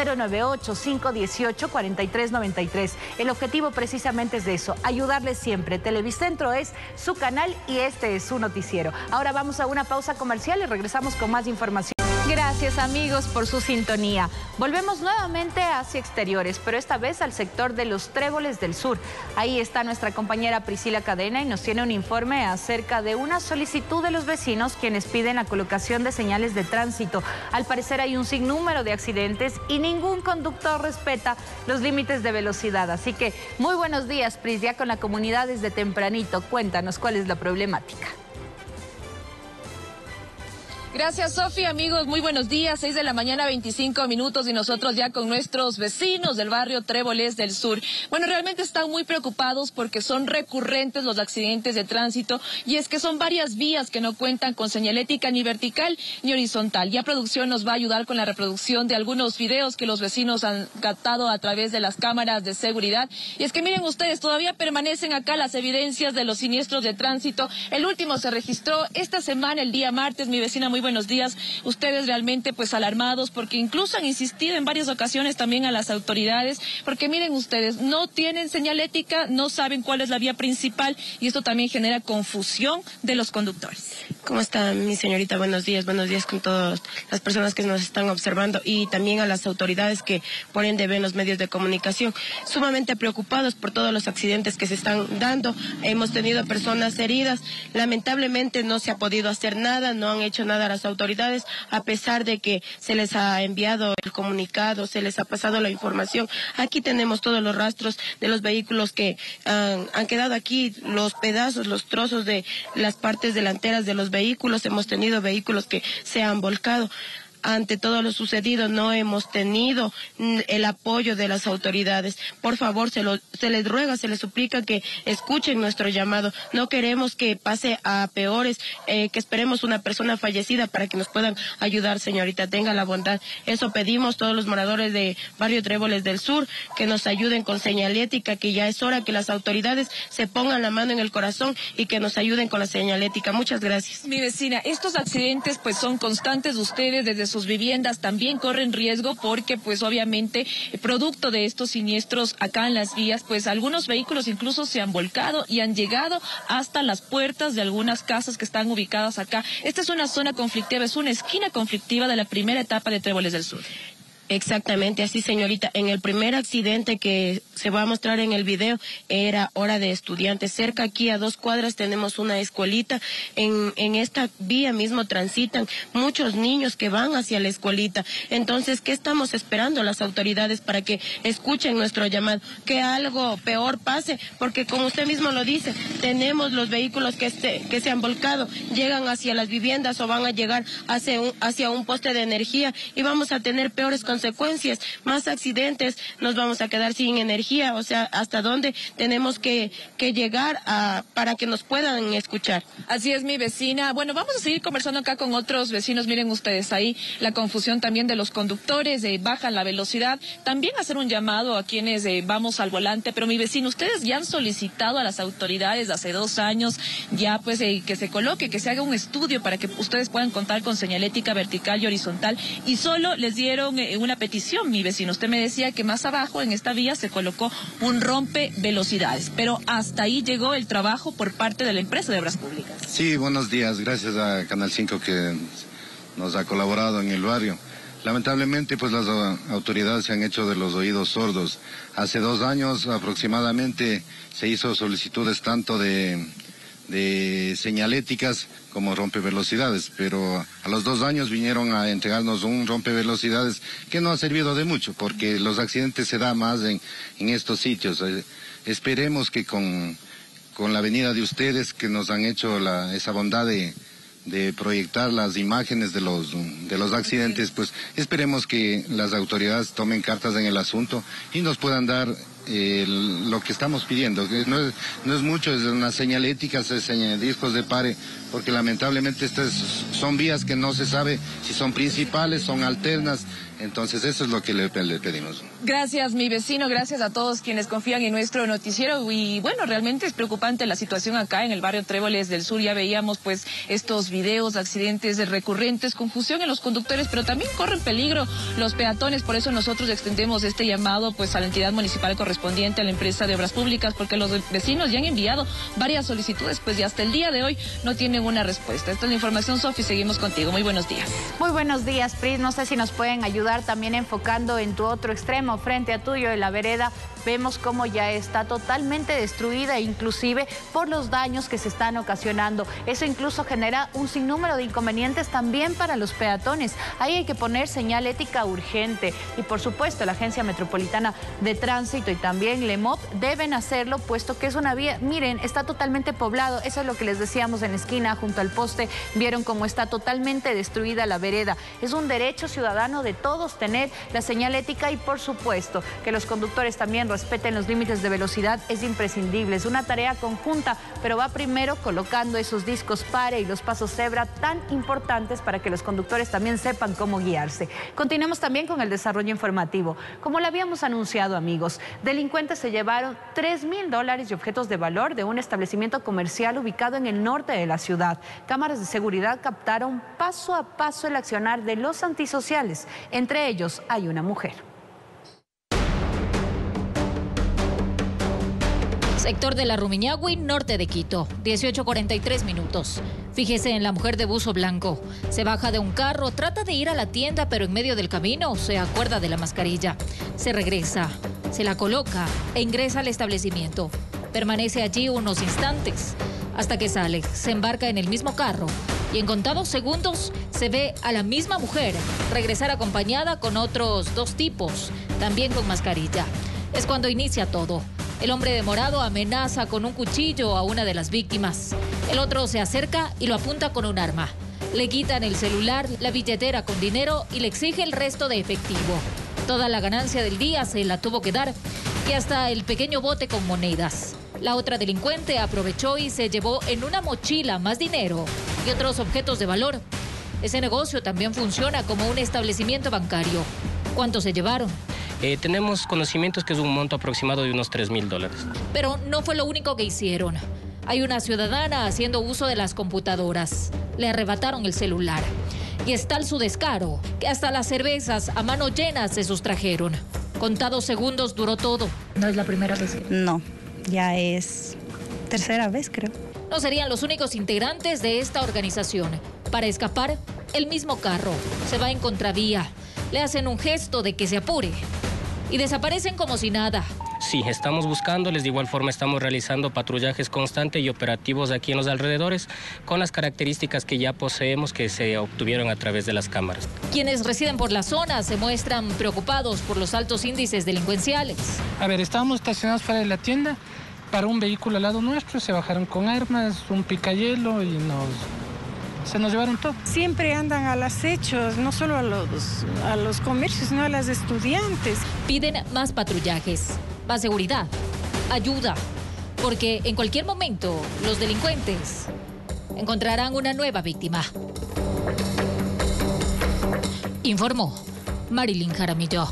098-518-4393. El objetivo precisamente es de eso, ayudarles siempre. Televicentro es su canal y este es su noticiero. Ahora vamos a una pausa comercial y regresamos con más información. Gracias, amigos, por su sintonía. Volvemos nuevamente hacia exteriores, pero esta vez al sector de los Tréboles del Sur. Ahí está nuestra compañera Priscila Cadena y nos tiene un informe acerca de una solicitud de los vecinos quienes piden la colocación de señales de tránsito. Al parecer hay un sinnúmero de accidentes y ningún conductor respeta los límites de velocidad. Así que muy buenos días, Pris, ya con la comunidad desde tempranito. Cuéntanos cuál es la problemática. Gracias, Sofi. Amigos, muy buenos días. 6 de la mañana, 25 minutos y nosotros ya con nuestros vecinos del barrio Tréboles del Sur. Bueno, realmente están muy preocupados porque son recurrentes los accidentes de tránsito y es que son varias vías que no cuentan con señalética ni vertical ni horizontal. Ya producción nos va a ayudar con la reproducción de algunos videos que los vecinos han captado a través de las cámaras de seguridad. Y es que miren ustedes, todavía permanecen acá las evidencias de los siniestros de tránsito. El último se registró esta semana, el día martes. Mi vecina, muy buenos días. Ustedes realmente pues alarmados porque incluso han insistido en varias ocasiones también a las autoridades porque miren ustedes, no tienen señalética, no saben cuál es la vía principal y esto también genera confusión de los conductores. ¿Cómo está mi señorita? Buenos días con todas las personas que nos están observando y también a las autoridades que por ende ven los medios de comunicación. Sumamente preocupados por todos los accidentes que se están dando. Hemos tenido personas heridas. Lamentablemente no se ha podido hacer nada, no han hecho nada a las autoridades, a pesar de que se les ha enviado el comunicado, se les ha pasado la información. Aquí tenemos todos los rastros de los vehículos que han quedado aquí, los pedazos, los trozos de las partes delanteras de los vehículos. Hemos tenido vehículos que se han volcado. Ante todo lo sucedido no hemos tenido el apoyo de las autoridades. Por favor, se les ruega, se les suplica que escuchen nuestro llamado. No queremos que pase a peores, que esperemos una persona fallecida para que nos puedan ayudar, señorita. Tenga la bondad. Eso pedimos todos los moradores de Barrio Tréboles del Sur, que nos ayuden con señalética, que ya es hora que las autoridades se pongan la mano en el corazón y que nos ayuden con la señalética. Muchas gracias. Mi vecina, estos accidentes pues son constantes. Ustedes desde sus viviendas también corren riesgo porque pues obviamente producto de estos siniestros acá en las vías pues algunos vehículos incluso se han volcado y han llegado hasta las puertas de algunas casas que están ubicadas acá. Esta es una zona conflictiva, es una esquina conflictiva de la primera etapa de Tréboles del Sur. Exactamente, así señorita. En el primer accidente que se va a mostrar en el video era hora de estudiantes. Cerca aquí a 2 cuadras tenemos una escuelita. En esta vía mismo transitan muchos niños que van hacia la escuelita. Entonces, ¿qué estamos esperando las autoridades para que escuchen nuestro llamado? Que algo peor pase, porque como usted mismo lo dice, tenemos los vehículos que se han volcado, llegan hacia las viviendas o van a llegar hacia un poste de energía y vamos a tener peores consecuencias, más accidentes, nos vamos a quedar sin energía. O sea, ¿hasta dónde tenemos que llegar para que nos puedan escuchar? Así es, mi vecina. Bueno, vamos a seguir conversando acá con otros vecinos. Miren ustedes ahí la confusión también de los conductores, bajan la velocidad. También hacer un llamado a quienes vamos al volante. Pero mi vecino, ustedes ya han solicitado a las autoridades hace 2 años ya pues que se coloque, que se haga un estudio para que ustedes puedan contar con señalética vertical y horizontal y solo les dieron una petición, mi vecino. Usted me decía que más abajo en esta vía se colocó un rompe velocidades, pero hasta ahí llegó el trabajo por parte de la empresa de Obras Públicas. Sí, buenos días. Gracias a Canal 5 que nos ha colaborado en el barrio. Lamentablemente, pues las autoridades se han hecho de los oídos sordos. Hace 2 años aproximadamente se hizo solicitudes tanto de señaléticas como rompevelocidades, pero a los 2 años vinieron a entregarnos un rompevelocidades que no ha servido de mucho porque los accidentes se dan más en estos sitios. Esperemos que con la venida de ustedes que nos han hecho esa bondad de proyectar las imágenes de los accidentes, pues esperemos que las autoridades tomen cartas en el asunto y nos puedan dar lo que estamos pidiendo, que no es mucho, es una señalética, discos de pare, porque lamentablemente estas son vías que no se sabe si son principales, son alternas, entonces eso es lo que le pedimos. Gracias, mi vecino, gracias a todos quienes confían en nuestro noticiero y bueno, realmente es preocupante la situación acá en el barrio Tréboles del Sur. Ya veíamos pues estos videos, accidentes recurrentes, confusión en los conductores, pero también corren peligro los peatones. Por eso nosotros extendemos este llamado pues a la entidad municipal correspondiente, a la empresa de obras públicas, porque los vecinos ya han enviado varias solicitudes pues y hasta el día de hoy no tienen una respuesta. Esta es la información, Sofi, seguimos contigo. Muy buenos días. Muy buenos días, Pris. No sé si nos pueden ayudar también enfocando en tu otro extremo, frente a tuyo, en la vereda. Vemos cómo ya está totalmente destruida, inclusive por los daños que se están ocasionando. Eso incluso genera un sinnúmero de inconvenientes también para los peatones. Ahí hay que poner señalética urgente. Y por supuesto, la Agencia Metropolitana de Tránsito y también LEMOP deben hacerlo, puesto que es una vía, miren, está totalmente poblado. Eso es lo que les decíamos en la esquina, junto al poste. Vieron cómo está totalmente destruida la vereda. Es un derecho ciudadano de todos tener la señalética y por supuesto que los conductores también respeten los límites de velocidad. Es imprescindible, es una tarea conjunta, pero va primero colocando esos discos pare y los pasos cebra tan importantes para que los conductores también sepan cómo guiarse. Continuemos también con el desarrollo informativo. Como lo habíamos anunciado, amigos, delincuentes se llevaron $3,000 y objetos de valor de un establecimiento comercial ubicado en el norte de la ciudad. Cámaras de seguridad captaron paso a paso el accionar de los antisociales. Entre ellos hay una mujer. Sector de la Rumiñahui, norte de Quito, 18:43 minutos. Fíjese en la mujer de buzo blanco. Se baja de un carro, trata de ir a la tienda, pero en medio del camino se acuerda de la mascarilla. Se regresa, se la coloca e ingresa al establecimiento. Permanece allí unos instantes hasta que sale. Se embarca en el mismo carro y en contados segundos se ve a la misma mujer regresar acompañada con otros 2 tipos, también con mascarilla. Es cuando inicia todo. El hombre de morado amenaza con un cuchillo a una de las víctimas. El otro se acerca y lo apunta con un arma. Le quitan el celular, la billetera con dinero y le exige el resto de efectivo. Toda la ganancia del día se la tuvo que dar y hasta el pequeño bote con monedas. La otra delincuente aprovechó y se llevó en una mochila más dinero y otros objetos de valor. Ese negocio también funciona como un establecimiento bancario. ¿Cuánto se llevaron? Tenemos conocimientos que es un monto aproximado de unos $3,000. Pero no fue lo único que hicieron. Hay una ciudadana haciendo uso de las computadoras. Le arrebataron el celular. Y es tal su descaro que hasta las cervezas a mano llena se sustrajeron. Contados segundos duró todo. ¿No es la primera vez? No, ya es tercera vez, creo. No serían los únicos integrantes de esta organización. Para escapar, el mismo carro se va en contravía. Le hacen un gesto de que se apure y desaparecen como si nada. Sí, estamos buscándoles. De igual forma estamos realizando patrullajes constantes y operativos aquí en los alrededores con las características que ya poseemos, que se obtuvieron a través de las cámaras. Quienes residen por la zona se muestran preocupados por los altos índices delincuenciales. A ver, estábamos estacionados fuera de la tienda, para un vehículo al lado nuestro, se bajaron con armas, un picayelo y se nos llevaron todo. Siempre andan al acecho, no solo a los comercios, sino a las estudiantes. Piden más patrullajes, más seguridad, ayuda, porque en cualquier momento los delincuentes encontrarán una nueva víctima. Informó Marilyn Jaramillo.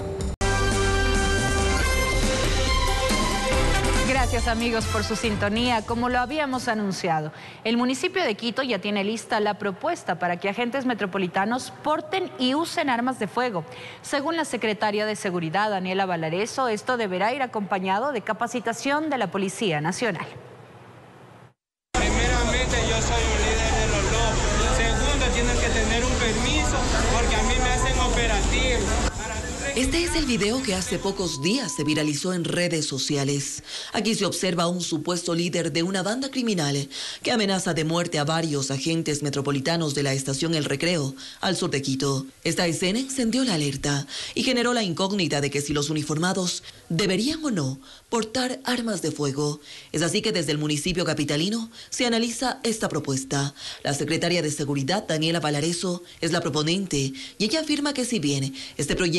Gracias, amigos, por su sintonía. Como lo habíamos anunciado, el municipio de Quito ya tiene lista la propuesta para que agentes metropolitanos porten y usen armas de fuego. Según la secretaria de Seguridad, Daniela Valareso, esto deberá ir acompañado de capacitación de la Policía Nacional. Primeramente, yo soy un líder de los lobos. Segundo, tienen que tener un permiso porque a mí me hacen operativo. Este es el video que hace pocos días se viralizó en redes sociales. Aquí se observa a un supuesto líder de una banda criminal que amenaza de muerte a varios agentes metropolitanos de la estación El Recreo, al sur de Quito. Esta escena encendió la alerta y generó la incógnita de que si los uniformados deberían o no portar armas de fuego. Es así que desde el municipio capitalino se analiza esta propuesta. La secretaria de Seguridad, Daniela Valareso, es la proponente y ella afirma que si bien este proyecto se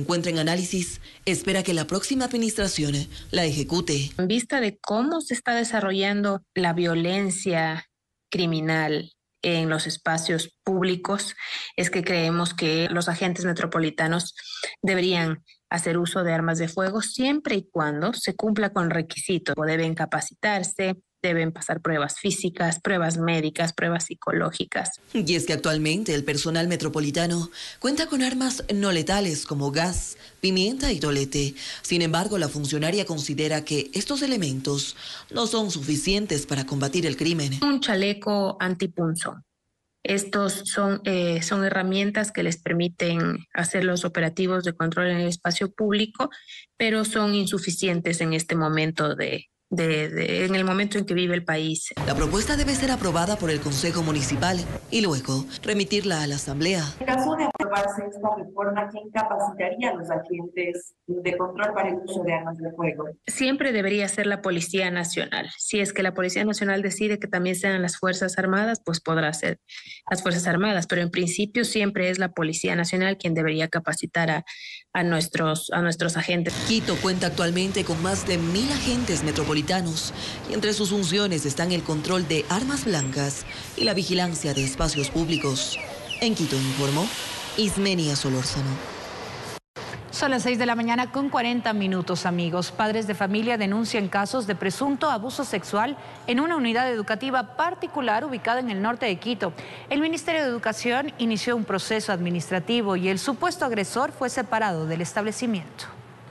encuentra en análisis, espera que la próxima administración la ejecute. En vista de cómo se está desarrollando la violencia criminal en los espacios públicos, es que creemos que los agentes metropolitanos deberían hacer uso de armas de fuego siempre y cuando se cumpla con requisitos. Deben capacitarse, deben pasar pruebas físicas, pruebas médicas, pruebas psicológicas. Y es que actualmente el personal metropolitano cuenta con armas no letales como gas, pimienta y tolete. Sin embargo, la funcionaria considera que estos elementos no son suficientes para combatir el crimen. Un chaleco antipunzón. Estos son herramientas que les permiten hacer los operativos de control en el espacio público, pero son insuficientes en este momento en el momento en que vive el país. La propuesta debe ser aprobada por el Consejo Municipal y luego remitirla a la Asamblea. En caso de aprobarse esta reforma, ¿quién capacitaría a los agentes de control para el uso de armas de fuego? Siempre debería ser la Policía Nacional. Si es que la Policía Nacional decide que también sean las Fuerzas Armadas, pues podrá ser las Fuerzas Armadas, pero en principio siempre es la Policía Nacional quien debería capacitar a nuestros agentes. Quito cuenta actualmente con más de 1.000 agentes metropolitanos y entre sus funciones están el control de armas blancas y la vigilancia de espacios públicos. En Quito informó Ismenia Solórzano. Son las 6 de la mañana con 40 minutos, amigos. Padres de familia denuncian casos de presunto abuso sexual en una unidad educativa particular ubicada en el norte de Quito. El Ministerio de Educación inició un proceso administrativo y el supuesto agresor fue separado del establecimiento.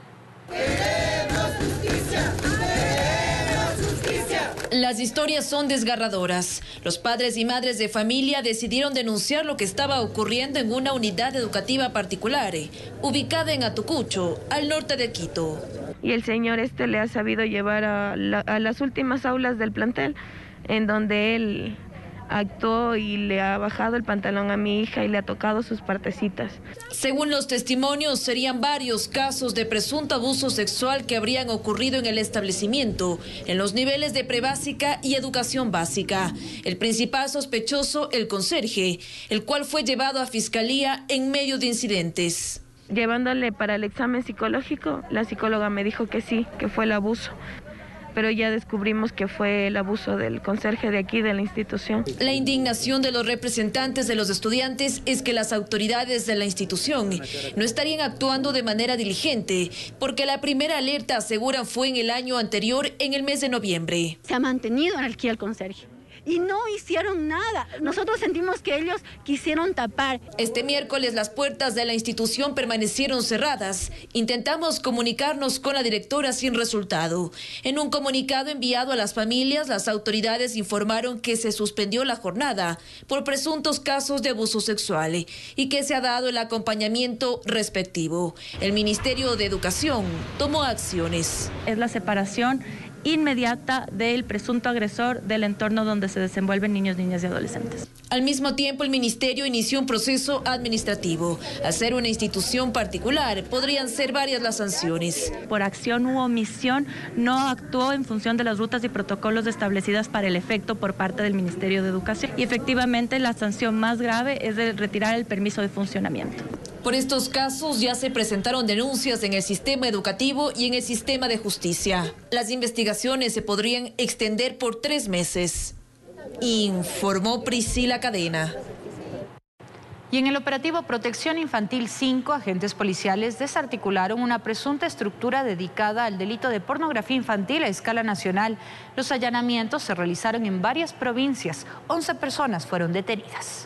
Las historias son desgarradoras. Los padres y madres de familia decidieron denunciar lo que estaba ocurriendo en una unidad educativa particular, ubicada en Atucucho, al norte de Quito. Y el señor le ha sabido llevar a las últimas aulas del plantel, en donde él actuó y le ha bajado el pantalón a mi hija y le ha tocado sus partecitas. Según los testimonios, serían varios casos de presunto abuso sexual que habrían ocurrido en el establecimiento, en los niveles de prebásica y educación básica. El principal sospechoso, el conserje, el cual fue llevado a fiscalía en medio de incidentes. Llevándole para el examen psicológico, la psicóloga me dijo que sí, que fue el abuso. Pero ya descubrimos que fue el abuso del conserje de aquí, de la institución. La indignación de los representantes de los estudiantes es que las autoridades de la institución no estarían actuando de manera diligente, porque la primera alerta, aseguran, fue en el año anterior, en el mes de noviembre. Se ha mantenido aquí el conserje y no hicieron nada. Nosotros sentimos que ellos quisieron tapar. Este miércoles las puertas de la institución permanecieron cerradas. Intentamos comunicarnos con la directora sin resultado. En un comunicado enviado a las familias, las autoridades informaron que se suspendió la jornada por presuntos casos de abuso sexual y que se ha dado el acompañamiento respectivo. El Ministerio de Educación tomó acciones. Es la separación inmediata del presunto agresor del entorno donde se desenvuelven niños, niñas y adolescentes. Al mismo tiempo, el ministerio inició un proceso administrativo. Al ser una institución particular, podrían ser varias las sanciones. Por acción u omisión, no actuó en función de las rutas y protocolos establecidas para el efecto por parte del Ministerio de Educación. Y efectivamente, la sanción más grave es de retirar el permiso de funcionamiento. Por estos casos ya se presentaron denuncias en el sistema educativo y en el sistema de justicia. Las investigaciones se podrían extender por 3 meses, informó Priscila Cadena. Y en el operativo Protección Infantil 5, agentes policiales desarticularon una presunta estructura dedicada al delito de pornografía infantil a escala nacional. Los allanamientos se realizaron en varias provincias. 11 personas fueron detenidas.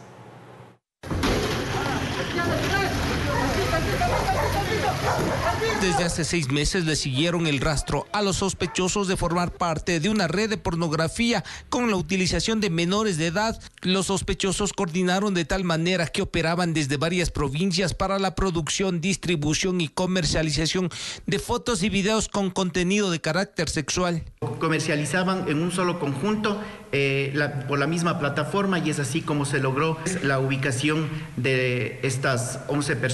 Desde hace 6 meses le siguieron el rastro a los sospechosos de formar parte de una red de pornografía con la utilización de menores de edad. Los sospechosos coordinaron de tal manera que operaban desde varias provincias para la producción, distribución y comercialización de fotos y videos con contenido de carácter sexual. Comercializaban en un solo conjunto por la misma plataforma y es así como se logró la ubicación de estas 11 personas.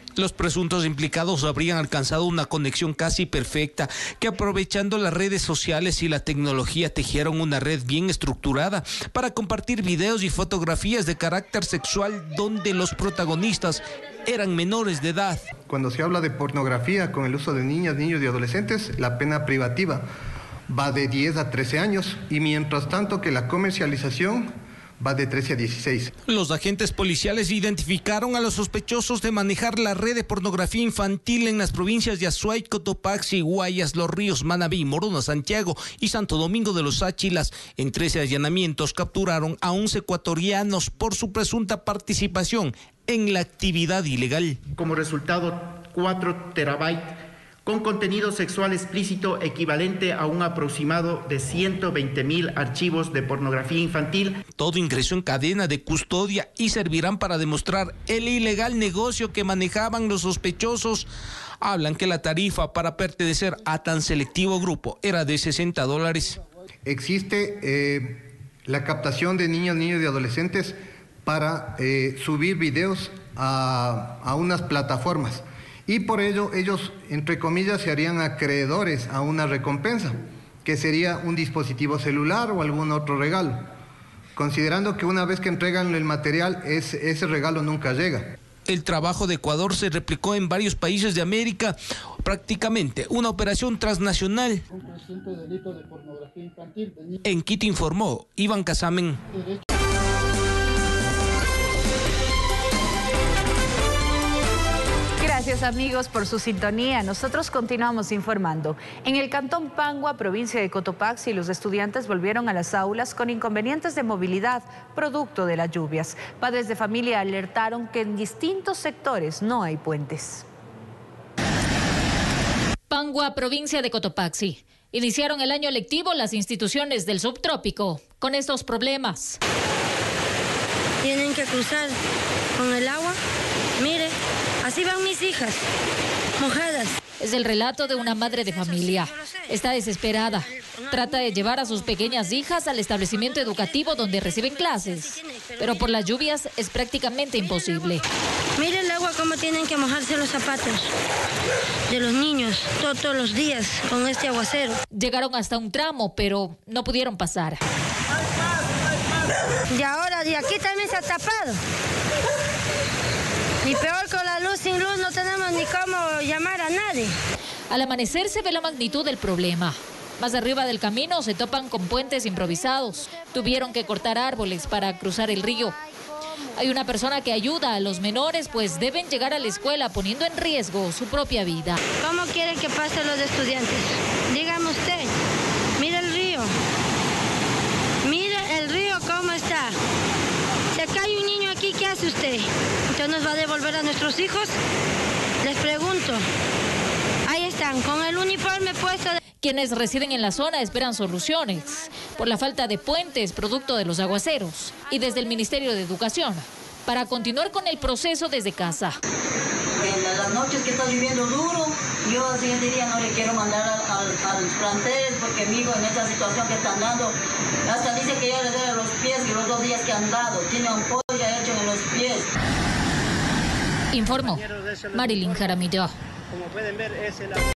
Los presuntos implicados habrían alcanzado una conexión casi perfecta, que aprovechando las redes sociales y la tecnología tejieron una red bien estructurada para compartir videos y fotografías de carácter sexual donde los protagonistas eran menores de edad. Cuando se habla de pornografía con el uso de niñas, niños y adolescentes, la pena privativa va de 10 a 13 años y mientras tanto que la comercialización va de 13 a 16. Los agentes policiales identificaron a los sospechosos de manejar la red de pornografía infantil en las provincias de Azuay, Cotopaxi, Guayas, Los Ríos, Manabí, Morona, Santiago y Santo Domingo de los Áchilas. En 13 allanamientos capturaron a 11 ecuatorianos por su presunta participación en la actividad ilegal. Como resultado, 4 terabytes con contenido sexual explícito equivalente a un aproximado de 120.000 archivos de pornografía infantil. Todo ingresó en cadena de custodia y servirán para demostrar el ilegal negocio que manejaban los sospechosos. Hablan que la tarifa para pertenecer a tan selectivo grupo era de $60. Existe la captación de niños y adolescentes para subir videos a unas plataformas. Y por ello ellos, entre comillas, se harían acreedores a una recompensa, que sería un dispositivo celular o algún otro regalo, considerando que una vez que entregan el material, ese regalo nunca llega. El trabajo de Ecuador se replicó en varios países de América, prácticamente una operación transnacional. En Quito informó Iván Casamen. Gracias amigos por su sintonía. Nosotros continuamos informando. En el cantón Pangua, provincia de Cotopaxi, los estudiantes volvieron a las aulas con inconvenientes de movilidad producto de las lluvias. Padres de familia alertaron que en distintos sectores no hay puentes. Pangua, provincia de Cotopaxi. Iniciaron el año lectivo las instituciones del subtrópico con estos problemas. Tienen que cruzar con el agua. Mire. Así van mis hijas, mojadas. Es el relato de una madre de familia. Está desesperada. Trata de llevar a sus pequeñas hijas al establecimiento educativo donde reciben clases. Pero por las lluvias es prácticamente imposible. Mire el agua cómo tienen que mojarse los zapatos de los niños todos los días con este aguacero. Llegaron hasta un tramo, pero no pudieron pasar. Y ahora de aquí también se ha tapado. Y peor con la luz, sin luz no tenemos ni cómo llamar a nadie. Al amanecer se ve la magnitud del problema. Más arriba del camino se topan con puentes improvisados. Tuvieron que cortar árboles para cruzar el río. Hay una persona que ayuda a los menores, pues deben llegar a la escuela poniendo en riesgo su propia vida. ¿Cómo quieren que pasen los estudiantes? Dígame usted, mire el río. Mire el río cómo está. Si acá hay un niño aquí, ¿qué hace usted? ¿Entonces nos va a devolver a nuestros hijos? Les pregunto. Ahí están, con el uniforme puesto. Quienes residen en la zona esperan soluciones por la falta de puentes producto de los aguaceros y desde el Ministerio de Educación para continuar con el proceso desde casa. En las noches que está lloviendo duro, yo al siguiente día no le quiero mandar a los planteles porque mi hijo en esta situación que están dando, hasta dice que ya le duele los pies y los 2 días que han dado, tiene ampolla hecho en los pies. Informó Marilyn Jaramillo. Como pueden ver, es el